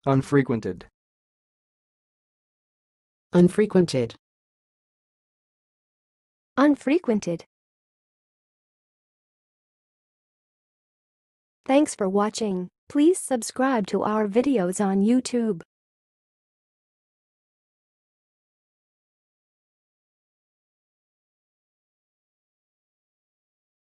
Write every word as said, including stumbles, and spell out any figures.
unfrequented, unfrequented, unfrequented. Thanks for watching. Please subscribe to our videos on YouTube.